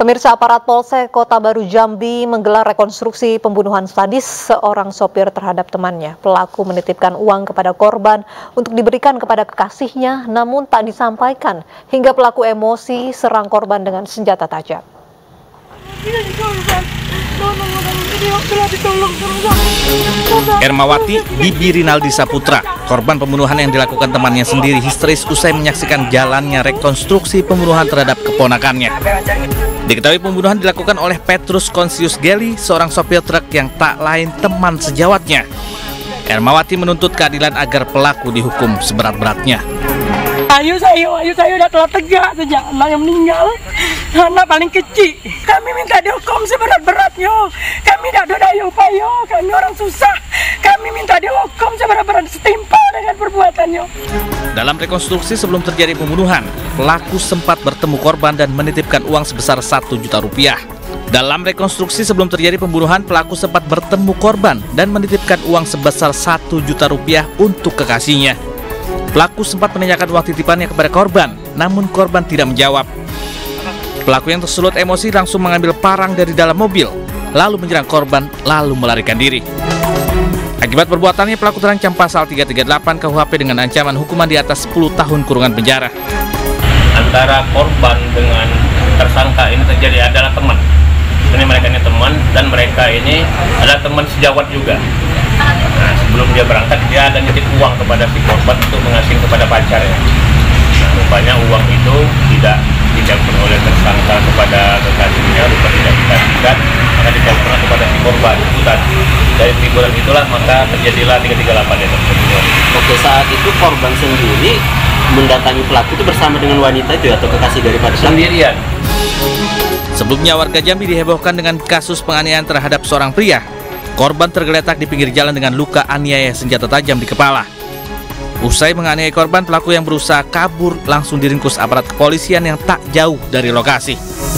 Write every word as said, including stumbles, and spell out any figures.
Pemirsa, aparat Polsek Kota Baru Jambi menggelar rekonstruksi pembunuhan sadis seorang sopir terhadap temannya. Pelaku menitipkan uang kepada korban untuk diberikan kepada kekasihnya, namun tak disampaikan hingga pelaku emosi serang korban dengan senjata tajam. Ermawati Bibi Rinaldi Saputra, korban pembunuhan yang dilakukan temannya sendiri, histeris usai menyaksikan jalannya rekonstruksi pembunuhan terhadap keponakannya. Diketahui pembunuhan dilakukan oleh Petrus Konsius Geli, seorang sopir truk yang tak lain teman sejawatnya. Ermawati menuntut keadilan agar pelaku dihukum seberat-beratnya. Ayo saya, ayo saya udah telah tegak sejak anak yang meninggal, anak paling kecil. Kami minta dihukum seberat-beratnya. Kami tidak ada daya upaya, kami orang susah. Kami minta dihukum seberat-berat setimpal dengan perbuatannya. Dalam rekonstruksi sebelum terjadi pembunuhan, pelaku sempat bertemu korban dan menitipkan uang sebesar satu juta rupiah. Dalam rekonstruksi sebelum terjadi pembunuhan, pelaku sempat bertemu korban dan menitipkan uang sebesar satu juta rupiah untuk kekasihnya. Pelaku sempat menanyakan uang titipannya kepada korban, namun korban tidak menjawab. Pelaku yang tersulut emosi langsung mengambil parang dari dalam mobil, lalu menyerang korban, lalu melarikan diri. Akibat perbuatannya, pelaku terancam pasal tiga tiga delapan K U H P dengan ancaman hukuman di atas sepuluh tahun kurungan penjara. Antara korban dengan tersangka ini terjadi adalah teman. Ini mereka ini teman, dan mereka ini adalah teman sejawat juga. Nah, sebelum dia berangkat, dia ada nitip uang kepada si korban untuk mengasih kepada pacarnya. Nah, rupanya uang itu tidak ditelepon oleh tersangka kepada kekasihnya, rupa tidak dikasihkan, maka ditelepon kepada si korban. Itu tadi. Dari tiburan itulah maka terjadilah tiga tiga delapan itu. Oke, saat itu korban sendiri mendatangi pelaku itu bersama dengan wanita itu atau kekasih daripada pelaku? Sendirian. Sebelumnya warga Jambi dihebohkan dengan kasus penganiayaan terhadap seorang pria. Korban tergeletak di pinggir jalan dengan luka aniaya senjata tajam di kepala. Usai menganiaya korban, pelaku yang berusaha kabur langsung diringkus aparat kepolisian yang tak jauh dari lokasi.